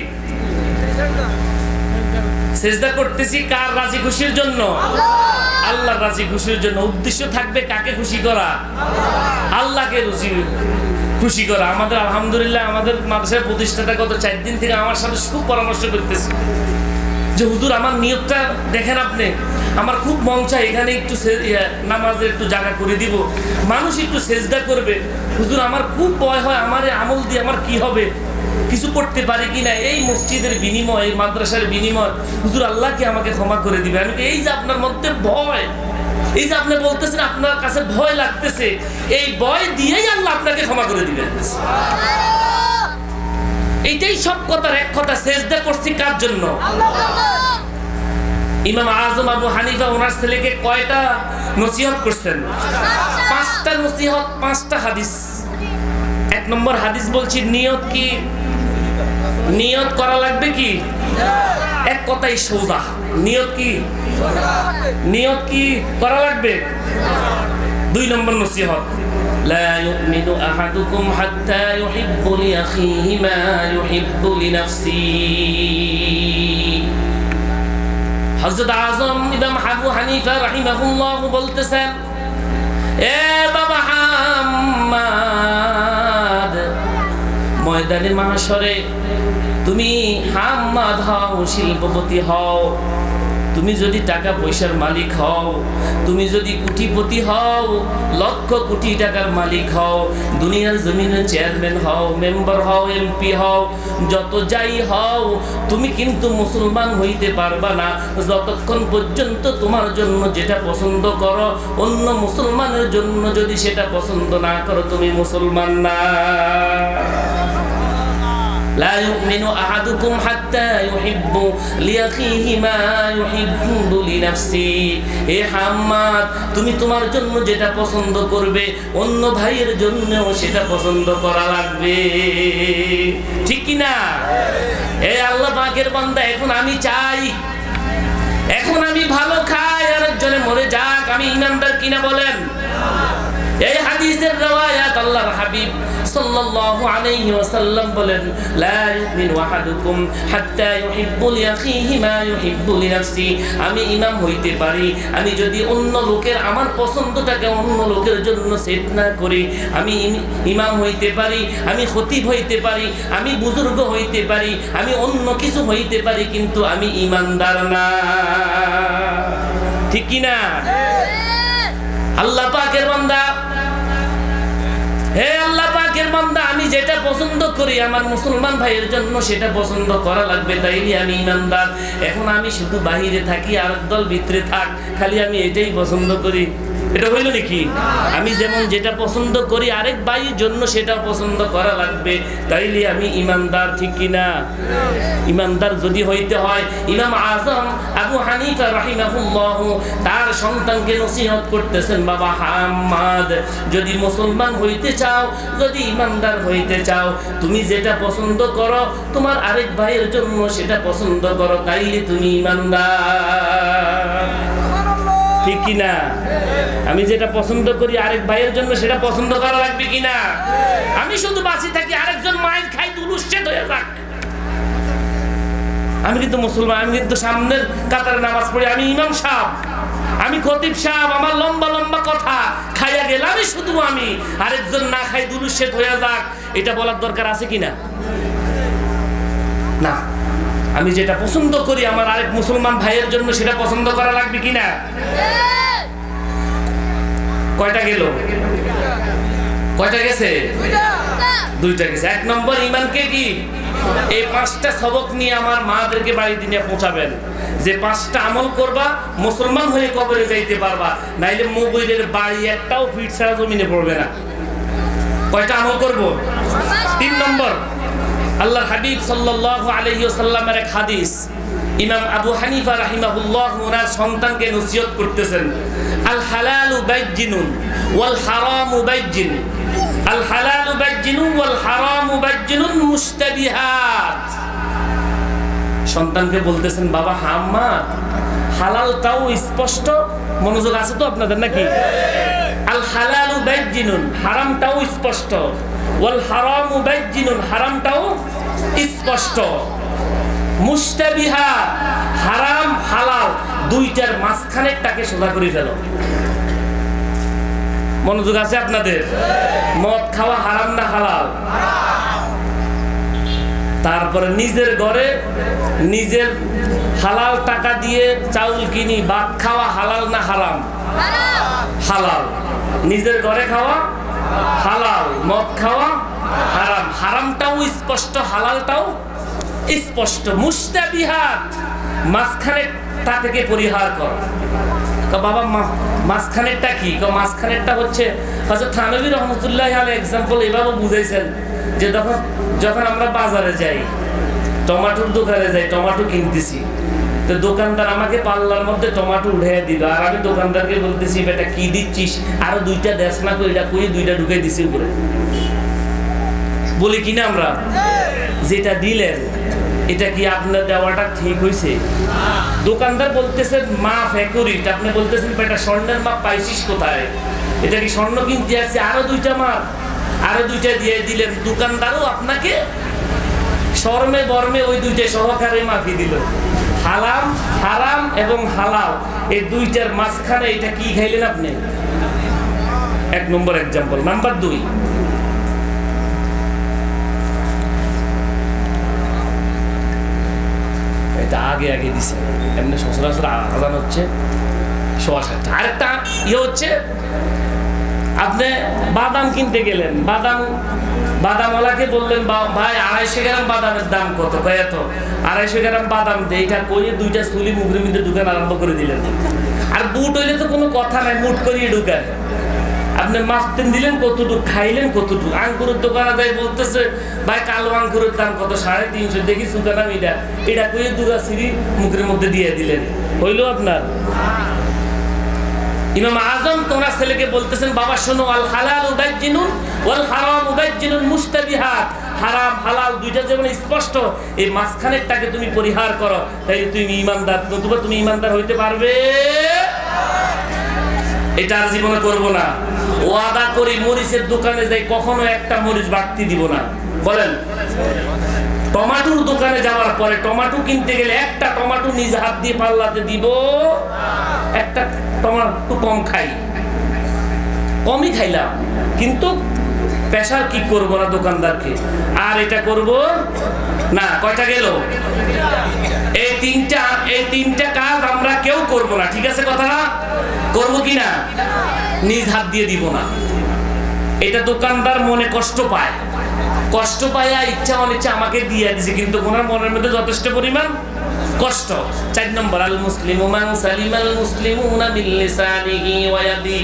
সেজদা করতেছি কার রাজি খুশির জন্য? আল্লাহর রাজি খুশির জন্য। উদ্দেশ্য থাকবে কাকে খুশি করা? আল্লাহকে রুচি খুশি করা। আমাদের আলহামদুলিল্লাহ আমাদের মাদ্রাসার প্রতিষ্ঠাতা গত চার দিন থেকে আমার সাথে খুব পরামর্শ করতেছে যে হুজুর আমার নিয়তটা দেখেন আপনি, আমার খুব মন চায় এখানে একটু নামাজের একটু জায়গা করে দিব, মানুষ একটু সেজদা করবে। হুজুর আমার খুব ভয় হয় আমার আমল দিয়ে আমার কি হবে, কিছু করতে পারি কিনা, এই মসজিদের বিনিময়, এই মাদ্রাসার বিনিময় হুজুর আল্লাহ কি আমাকে ক্ষমা করে দিবে? আমি এই যে আপনার মধ্যে ভয়, এই যে আপনি বলতেছেন আপনার কাছে ভয় লাগতেছে, এই ভয় দিয়েই আল্লাহ আপনাকে ক্ষমা করে দিবেন। এইটাই সব কথার এক কথা। সেজদা করছি কার জন্য? ইমাম আযম আবু হানিফা ওনার ছেলেকে কয়টা নসিহত করছেন? পাঁচটা নসিহত, পাঁচটা হাদিস। এক নম্বর হাদিস বলছি নিয়ত কি? নিয়ত করা লাগবে কি? এক কথাই সোজা, নিয়ত কি? নিয়ত কি করা লাগবে? দুই নম্বর নসিহত, লা ইউমিনু আহাদুকুম হাত্তা ইউহিব্বু লিআখিহি মা ইউহিব্বু লিনাফসিহি। হযরত আযম ইমাম আবু হানিফা রাহিমাহুল্লাহ বলতেছেন, এ বাবা হাম্মাদ, ময়দানে মাহশরে তুমি হাম্মাদ হও, শিল্পপতি হও, তুমি যদি টাকা পয়সার মালিক হও, তুমি যদি কোটিপতি হও, লক্ষ কোটি টাকার মালিক হও, দুনিয়ার জমিনের চেয়ারম্যান হও, মেম্বার হও, এমপি হও, যত যাই হও, তুমি কিন্তু মুসলমান হইতে পারবা না যতক্ষণ পর্যন্ত তোমার জন্য যেটা পছন্দ করো অন্য মুসলমানের জন্য যদি সেটা পছন্দ না করো, তুমি মুসলমান না। লা ইউমিনু আহাদুকুম হাত্তা ইউহিব্বু লিআখিহি মা ইউহিব্বু লিনাফসি। হে হাম্মাদ, তুমি তোমার জন্য যেটা পছন্দ করবে অন্য ভাইয়ের জন্যও সেটা পছন্দ করা লাগবে, ঠিক কি না? এ আল্লাহ পাকের বান্দা, এখন আমি চাই, এখন আমি ভালো খাই আর একজনে মরে যাক, আমি ইমানদার কিনা বলেন? এই হাদিসের riwayat আল্লাহর হাবিব সাল্লাল্লাহু আলাইহি ওয়াসাল্লাম বলেন, লা ইউমিনু আহাদুকুম হাত্তা ইউহিব্বু লিআখিহি মা ইউহিব্বু লিনাফসি। আমি ইমাম হইতে পারি, আমি যদি অন্য লোকের আমার পছন্দটাকে অন্য লোকের জন্য সেট না করি, আমি ইমাম হইতে পারি, আমি খতিব হইতে পারি, আমি বুজুর্গ হইতে পারি, আমি অন্য কিছু হইতে পারি, কিন্তু আমি ইমানদার না, ঠিক কি না? আল্লাহ পাকের বান্দা, হে আল্লাহ পাকের বান্দা, আমি যেটা পছন্দ করি আমার মুসলমান ভাইয়ের জন্য সেটা পছন্দ করা লাগবে, তাইলে আমি ইমানদার। এখন আমি শুধু বাহিরে থাকি আর দল ভিতরে থাক, খালি আমি এটাই পছন্দ করি, এটা হইল নাকি? আমি যেমন যেটা পছন্দ করি আরেক ভাইয়ের জন্য সেটা পছন্দ করা লাগবে, তাইলে আমি ইমানদার, ঠিক কিনা? ইমানদার যদি হইতে হয়, ইমাম আজম আবু হানিফা রাহিমাহুল্লাহ তার সন্তানকে নসিহত করতেছেন, বাবা হাম্মাদ, যদি মুসলমান হইতে চাও, যদি ইমানদার হইতে চাও, তুমি যেটা পছন্দ করো তোমার আরেক ভাইয়ের জন্য সেটা পছন্দ করো, তাইলে তুমি ইমানদার, ঠিক কিনা? আমি যেটা পছন্দ করি আরেক ভাইয়ের জন্য সেটা পছন্দ করা লাগবে কিনা? আমি শুধু বাঁচি থাকি আরেকজন মায়ের খাই দুলুচ্ছেদ হয়ে যাক, আমি কিন্তু মুসলমান, আমি কিন্তু সামনের কাতারে নামাজ পড়ি, আমি ইমাম সাহেব, আমি খতিব সাহেব, আমার লম্বা লম্বা কথা খাইয়া গেলাম শুধু আমি, আরেকজন না খাই দুলুচ্ছেদ হয়ে যাক, এটা বলার দরকার আছে কিনা? না, আমি যেটা পছন্দ করি আমার আরেক মুসলমান ভাইয়ের জন্য সেটা পছন্দ করা লাগবে কিনা? কয়টা গেল? কয়টা গেছে? দুইটা গেছে। এক নম্বর, ইমানকে কি এই পাঁচটা সবক নিয়ে আমার মাদেরকে বাড়িতে নিয়ে পৌঁছাবেন, যে পাঁচটা আমল করবা মুসলমান হয়ে কবরে যাইতে পারবা, নাইলে মোবাইলের বাড়ি একটাও ফিট ছাড়া জমিনে পড়বে না। কয়টা আমল করব? তিন নম্বর, আল্লাহর হাবিব সাল্লাল্লাহু আলাইহি ওয়াসাল্লামের এক হাদিস, ইমাম আবু হানিফা রাহিমাহুল্লাহ ওনার সন্তানকে নসিহত করতেছেন, আল হালালু বাইয়িনুন ওয়াল হারামু বাইয়িন, আল হালালু বাইয়িনুন ওয়াল হারামু বাইয়িনুন মুশতাবিহাত। সন্তানকে বলতেছেন, বাবা হাম্মাদ, হালালটাও স্পষ্ট, মনোযোগ আছে তো আপনাদের নাকি? আল হালালু বাইয়িনুন, হারামটাও স্পষ্ট, ওয়াল হারামু বাইয়িনুন, হারামটাও স্পষ্ট, মুশতাবিহাত, হারাম হালাল দুইটার মাঝখানেরটাকে সোজা করে ফেলো। মনোযোগ আছে আপনাদের? মদ খাওয়া হারাম না হালাল? তারপরে নিজের ঘরে নিজের হালাল টাকা দিয়ে চাউল কিনি ভাত খাওয়া হালাল না হারাম? হালাল। নিজের ঘরে খাওয়া হালাল, মদ খাওয়া হারাম। হারামটাও স্পষ্ট, হালালটাও স্পষ্ট। মুশতাবিহাত, মাঝখানেরটা থেকে পরিহার কর। বাবা মাঝখানেরটা কি? মাঝখানেরটা হচ্ছে হযরত থানভী রাহমাতুল্লাহ আলাইহি এক্সাম্পল এভাবে বুঝাইছেন যে যখন যখন আমরা বাজারে যাই, টমেটোর দোকানে যাই, টমেটো কিনতেছি, তো দোকানদার আমাকে পাল্লার মধ্যে টমেটো উঠাইয়া দিল, আর আমি দোকানদারকে বলতেছি, বেটা কি দিচ্ছিস, আরো দুইটা দেশ না করে এটা করে দুইটা ঢুকাই দিছি উপরে, বলি কিনা আমরা? যেটা দিলেন এটা কি আপনার দেওয়াটা ঠিক হয়েছে? দোকানদার বলতেছেন মাপ একুরেট, আপনি বলতেছেন বেটা স্বর্ণের মাপ পাইছিস কোথায়? এটা কি স্বর্ণ কিনতে আসছে, আরো দুইটা মাপ, আরো দুইটা দিয়ে দিলেন। দোকানদারও আপনাকে শর্মে বর্মে ওই দুইটা সহকারে মাফি দিল। হালাম, হারাম এবং হালাল, এই দুইটার মাঝখানে এটা কি খাইলেন আপনি? এক নম্বর এক্সাম্পল। নাম্বার দুই, এটা আগে আগে দিছে, এমনি সচরাচর আজান হচ্ছে সোয়া সাতটা। আরেকটা ইয়ে হচ্ছে, আপনি বাদাম কিনতে গেলেন, বাদাম বাদামওয়ালাকে বললেন, ভাই আড়াইশো গ্রাম বাদামের দাম কত? এত। আড়াইশো গ্রাম বাদাম দিয়ে এটা কইলে দুইটা চুলি মুখের মধ্যে দোকান আরম্ভ করে দিলেন। আর বুট হইলে তো কোনো কথা নাই, মুট করিয়ে ঢুকায়। আপনি মাছতেন দিলেন কতটুকু, খাইলেন কতটুকু। আঙ্কুরের দোকানে যাই বলতেছে ভাই কালো আঙ্কুরের দাম কত, সাড়ে তিনশো। দেখি সুকানাম এটা এটা কয়ে দুগা সিঁড়ি মুখের মধ্যে দিয়ে দিলেন, হইল আপনার? ইমাম আজম তোমার ছেলেকে বলতেছেন বাবা শোনো, আল হালাল উবাইজিনুন ওয়াল হারাম উবাইজিনুন মুশতাবিহাত, হারাম হালাল দুইটা যেমন স্পষ্ট, এই মাঝখানেরটাকে তুমি পরিহার করো, তাই তুমি ইমানদার। নতুবা তুমি ইমানদার হইতে পারবে? এটা আর জীবনে করব না। ওয়াদা করি মরিচের দোকানে যাই কখনো একটা মরিচ বাড়তি দিব না। বলেন, টমেটোর দোকানে যাওয়ার পরে টমেটো কিনতে গেলে একটা টমেটো নিজ হাত দিয়ে পাল্লাতে দিব, একটা টমেটো কম খাই, কমই খাইলাম, কিন্তু পেশার কি করব না দোকানদারকে, আর এটা করব না। কয়টা গেল? এই তিনটা এই তিনটা কাজ আমরা কেউ করব না, ঠিক আছে কথা না? করব কি না? নিজ হাত দিয়ে দিব না। এটা দোকানদার মনে কষ্ট পায়, কষ্ট পায় ইচ্ছা অনিচ্ছা আমাকে দিয়ে দিছে, কিন্তু ওনার মনের মধ্যে যথেষ্ট পরিমাণ কষ্ট। চার নম্বর, আল মুসলিমু মান সালিমাল মুসলিমুনা বিল লিসানিহি ওয়া ইয়াদিহি।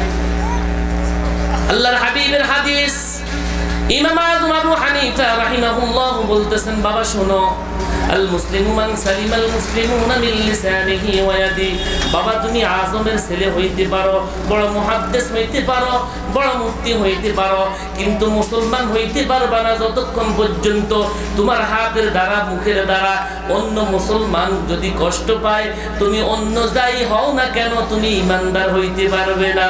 আল্লাহর হাবিবের হাদিস, ইমাম আযম আবু হানিফা রাহিমাহুল্লাহ বলতেছেন বাবা শোনো, আল মুসলিমু মান সালিমাল মুসলিমুনা বিল লিসানিহি ওয়া ইয়াদিহি। বাবা তুমি আজমের ছেলে হইতে পারো, বড় মুহাদ্দিস হইতে পারো, বড় মুফতি হইতে পারো, কিন্তু মুসলমান হইতে পারবা না যতক্ষণ পর্যন্ত তোমার হাতের দ্বারা মুখের দ্বারা অন্য মুসলমান যদি কষ্ট পায়, তুমি অন্য যাই হও না কেন তুমি ইমানদার হইতে পারবে না।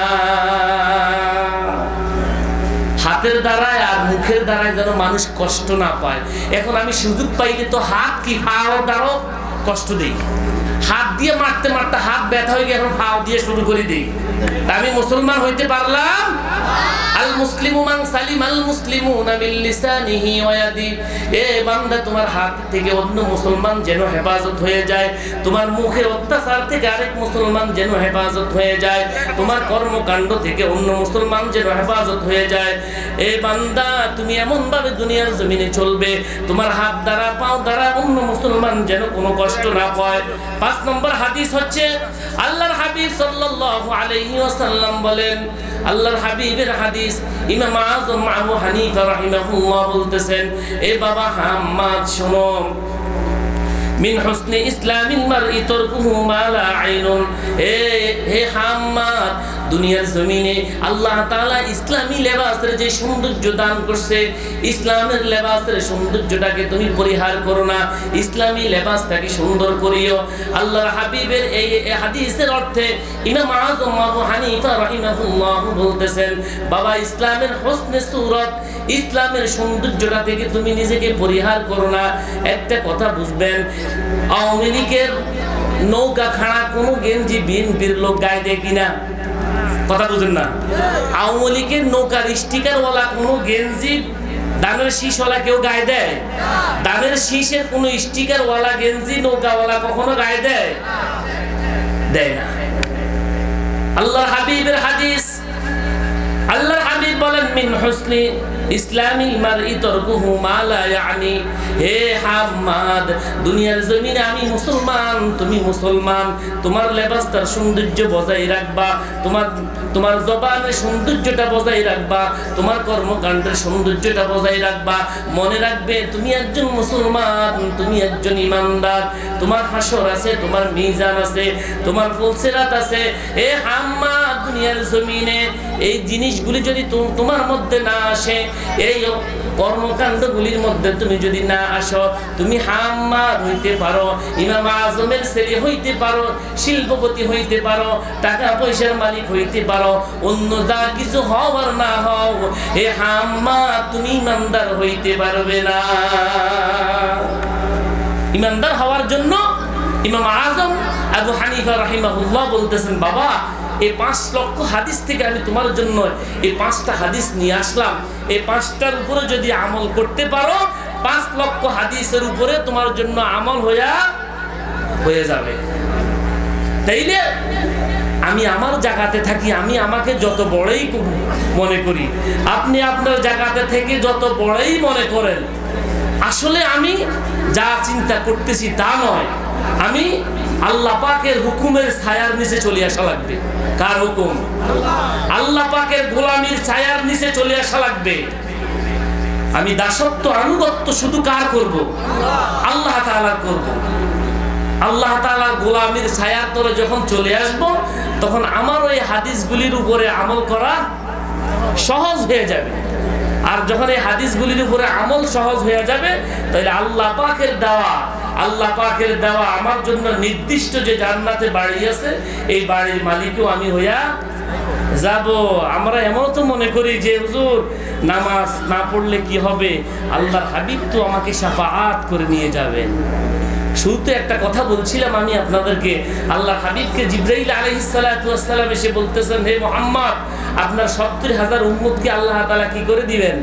হাতের দ্বারায় আর মুখের দ্বারায় যেন মানুষ কষ্ট না পায়। এখন আমি সুযোগ পাইলে তো হাত কি ফাও দ্বারাও কষ্ট দিই, হাত দিয়ে মারতে মারতে হাত ব্যথা হয়ে গিয়ে এখন ফাও দিয়ে শুরু করে দিই। আমি মুসলমান হইতে পারলাম? আল মুসলিমু মান সালিমাল মুসলিমুনা বিল লিসানিহি ওয়া ইয়াদিহি। এ বান্দা তোমার হাত থেকে অন্য মুসলমান যেন হেফাজত হয়ে যায়, তোমার মুখের অত্যাচার থেকে আরেক মুসলমান যেন হেফাজত হয়ে যায়, তোমার কর্মকাণ্ড থেকে অন্য মুসলমান যেন হেফাজত হয়ে যায়। এ বান্দা তুমি এমন ভাবে দুনিয়ার জমিনে চলবে, তোমার হাত দ্বারা পাও দ্বারা অন্য মুসলমান যেন কোনো কষ্ট না পায়। পাঁচ নম্বর হাদিস হচ্ছে আল্লাহর হাবিব সাল্লাল্লাহু আলাইহি ওয়াসাল্লাম বলেন, আল্লাহর হাবিবের হাদিস, ইমাম আযম আবু হানিফা রাহিমাহুল্লাহ বলতেছেন, এ বাবা হাম্মাদ শোনো, মিন হুসনি ইসলামিল মারই তারকুহু মা লা আইনুন। এ হে হাম্মাদ, দুনিয়ার জমিনে আল্লাহ তাআলা ইসলামী লেবাসের যে সৌন্দর্য দান করছে, ইসলামের লেবাসের সৌন্দর্যটাকে তুমি পরিহার করো না, ইসলামী লেবাসটাকে সুন্দর করিও। আল্লাহর হাবিবের এই হাদিসের অর্থে ইমাম আযম আবু হানিফা রাহিমাহুল্লাহ বলতেছেন, বাবা ইসলামের হুসনে সূরত, ইসলামের সৌন্দর্যটা থেকে তুমি নিজেকে পরিহার করো না। একটা কথা বুঝবেন, আওয়ামী লীগের নৌকা খাড়া কোনো গেঞ্জি বিএনপির লোক গায়ে দেয় কিনা? কথা বুঝেন না? আওয়ামী লীগের নৌকার স্টিকারওয়ালা কোনো গেঞ্জি দানের শীষওয়ালা কেউ গায়ে দেয়? দানের শীষের কোনো স্টিকারওয়ালা গেঞ্জি নৌকাওয়ালা কখনো গায়ে দেয়? দেয় না। আল্লাহর হাবিবের হাদিস, আল্লাহর হাবিব বলেন, মিন হুসনি ইসলামিল মারই তারকুহু মা লা ইয়ানি। হে হাম্মাদ, দুনিয়ার জমিনে আমি মুসলমান, তুমি মুসলমান, তোমার লেবাসটার সৌন্দর্য বজায় রাখবা, তোমার তোমার জবানের সৌন্দর্যটা বজায় রাখবা, তোমার কর্মকাণ্ডের সৌন্দর্যটা বজায় রাখবা। মনে রাখবে তুমি একজন মুসলমান, তুমি একজন ইমানদার, তোমার হাসর আছে, তোমার মিজান আছে, তোমার ফুলসিরাত আছে। হে হাম্মাদ, দুনিয়ার জমিনে এই জিনিসগুলি যদি তোমার মধ্যে না আসে, এই কর্মকাণ্ডগুলির মধ্যে তুমি যদি না আসো, তুমি হাম্মাদ হইতে পারো, ইমাম আজমের ছেলে হইতে পারো, শিল্পপতি হইতে পারো, টাকা পয়সার মালিক হইতে পারো, অন্য যা কিছু হওয়ার না হও, হে হাম্মাদ তুমি ইমানদার হইতে পারবে না। ইমানদার হওয়ার জন্য ইমাম আজম আবু হানিফা রাহিমাহুল্লাহ বলতেছেন, বাবা এই পাঁচ লক্ষ হাদিস থেকে আমি তোমার জন্য এই পাঁচটা হাদিস নিয়ে আসলাম, এই পাঁচটার উপরে যদি আমল করতে পারো, পাঁচ লক্ষ হাদিসের উপরে তোমার জন্য আমল হইয়া হয়ে যাবে। তাইলে আমি আমার জায়গাতে থাকি, আমি আমাকে যত বড়ই মনে করি, আপনি আপনার জায়গাতে থেকে যত বড়ই মনে করেন, আসলে আমি যা চিন্তা করতেছি তা নয়। আমি আল্লাহ পাকের হুকুমের ছায়ার নিচে চলে আসা লাগবে। কার হুকুম? আল্লাহ পাকের গোলামির ছায়ার নিচে চলে আসা লাগবে। আমি দাসত্ব আনুগত্য শুধু কার করব? আল্লাহ তাআলার করব। আল্লাহ তাআলার গোলামির ছায়ার তলে যখন চলে আসব, তখন আমার ওই হাদিসগুলির উপরে আমল করা সহজ হয়ে যাবে। আর যখন এই হাদিসগুলির উপরে আমল সহজ হয়ে যাবে, তাহলে আল্লাহ পাকের দেওয়া আল্লাহ পাকের দেওয়া আমার জন্য নির্দিষ্ট যে জান্নাতে বাড়ি আছে, এই বাড়ির মালিকও আমি হইয়া যাব। আমরা এমন তো মনে করি যে হুজুর নামাজ না পড়লে কি হবে, আল্লাহর হাবিব তো আমাকে শাফাআত করে নিয়ে যাবেন। শুরুতে একটা কথা বলছিলাম আমি আপনাদেরকে, আল্লাহ হাবিবকে জিবরাইল আলাইহিস সালাতু ওয়াস সালাম এসে বলতেছেন, হে মুহাম্মদ, আপনার সত্তর হাজার উম্মতকে আল্লাহ তাআলা কি করে দিবেন?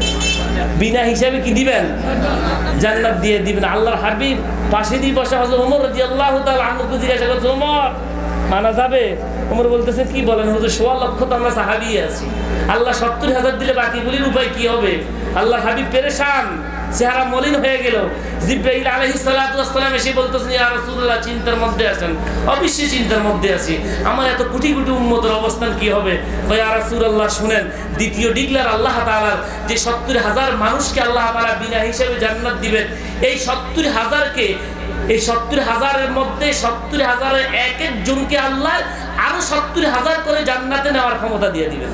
বিনা হিসাবে কি দিবেন? জান্নাত দিয়ে দিবেন। আল্লাহর হাবিব পাশে দিয়ে বসা হযরত ওমর রাদিয়াল্লাহু তাআলা আনহুকে জিজ্ঞাসা করছে, ওমর মানা যাবে? ওমর বলতেছে, কি বলেন হুজুর, সোয়া লক্ষ তো আমরা সাহাবী আছি, আল্লাহ সত্তর হাজার দিলে বাকিগুলির উপায় কি হবে? আল্লাহ হাবিব পেরেশান, চেহারা মলিন হয়ে গেল। জিবরাইল আলাইহিস সালাতু ওয়াস সালাম এসে বলতেছেন, ইয়া রাসূলুল্লাহ, চিন্তার মধ্যে আছেন? অবশ্যই চিন্তার মধ্যে আছি, আমার এত কোটি কোটি উম্মতের অবস্থান কি হবে? ইয়া রাসূলুল্লাহ, শুনেন, দ্বিতীয় ডিগলার আল্লাহ তাআলার যে সত্তর হাজার মানুষকে আল্লাহ তাআলা বিনা হিসাবে জান্নাত দিবেন, এই সত্তর হাজারকে এই সত্তর হাজারের মধ্যে সত্তর হাজারের এক একজনকে আল্লাহ আরো সত্তর হাজার করে জান্নাতে নেওয়ার ক্ষমতা দিয়ে দিবেন।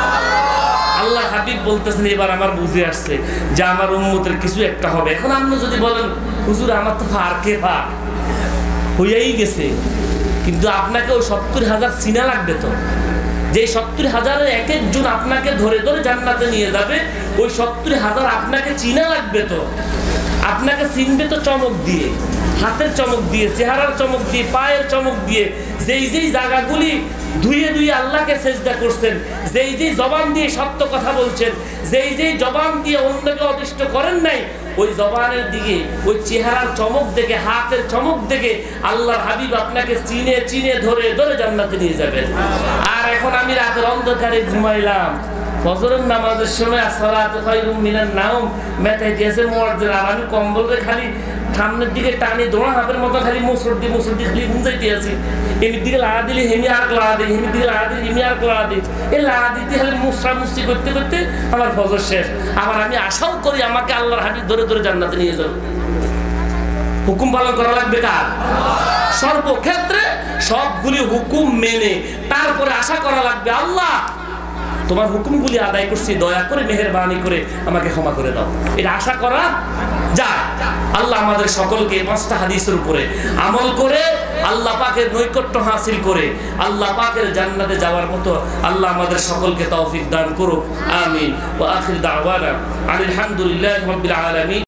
আল্লাহ হাবিব বলতেছেন, এবার আমার বুঝে আসছে যে আমার উম্মতের কিছু একটা হবে। এখন আপনি যদি বলেন, হুজুর আমার তো আর কে পা হইয়াই গেছে, কিন্তু আপনাকে ওই সত্তর হাজার চিনা লাগবে তো। যে সত্তর হাজারের এক একজন আপনাকে ধরে ধরে জান্নাতে নিয়ে যাবে, ওই সত্তর হাজার আপনাকে চিনা লাগবে তো। আপনাকে চিনবে তো চমক দিয়ে, হাতের চমক দিয়ে, চেহারার চমক দিয়ে, পায়ের চমক দিয়ে। যেই যেই জায়গাগুলি ধুয়ে ধুয়ে আল্লাহকে সেজদা করছেন, যেই যেই জবান দিয়ে সত্য কথা বলছেন, যেই যেই জবান দিয়ে অন্যকে অতিষ্ঠ করেন নাই, ওই জবানের দিকে, ওই চেহারার চমক দেখে, হাতের চমক দেখে আল্লাহর হাবিব আপনাকে চিনে চিনে ধরে ধরে জান্নাতে নিয়ে যাবেন। আর এখন আমি রাতের অন্ধকারে ঘুমাইলাম, ফজরের নামাজের সময় আসসালাতু খায়রুম মিনান নাওম মেটাই দিয়েছে মুয়াজ্জিন, আর আমি কম্বলের খালি সামনের দিকে টানি দোড়া হাতের মতো খালি মুসর দিয়ে মুসর দিয়ে খালি ঘুমজাইতে আছি। এমির দিকে লাগা দিলে হেমি আর লাগা দিই, হেমির দিকে লাগা দিলে হেমি আর লাগা দিই, এই লাগা দিতে খালি মুসরা মুসরি করতে করতে আমার ফজর শেষ। আবার আমি আশাও করি আমাকে আল্লাহর হাবিব ধরে ধরে জান্নাতে নিয়ে যাবে। হুকুম পালন করা লাগবে কার? সর্বক্ষেত্রে সবগুলি হুকুম মেনে তারপরে আশা করা লাগবে, আল্লাহ তোমার হুকুমগুলি আদায় করছি, দয়া করে মেহেরবানি করে আমাকে ক্ষমা করে দাও। এটা আশা করা যায়। আল্লাহ আমাদের সকলকে পাঁচটা হাদিসের উপরে আমল করে আল্লাহ পাকের নৈকট্য হাসিল করে আল্লাহ পাকের জান্নাতে যাওয়ার মতো আল্লাহ আমাদের সকলকে তৌফিক দান করুক। আমিন। ওয়া আখির দাওয়ানা আলহামদুলিল্লাহি রাব্বিল আলামিন।